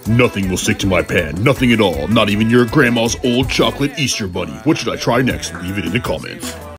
Nothing will stick to my pan, nothing at all, not even your grandma's old chocolate Easter bunny. What should I try next? Leave it in the comments.